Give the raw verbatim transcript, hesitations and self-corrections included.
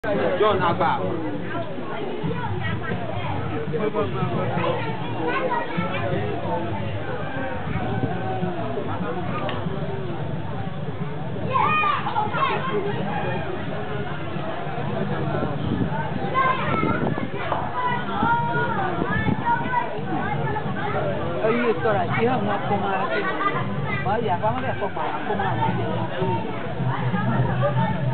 John Abba. Oye, tora, hija, una coma, vaya, vamos a ver cómo, cómo.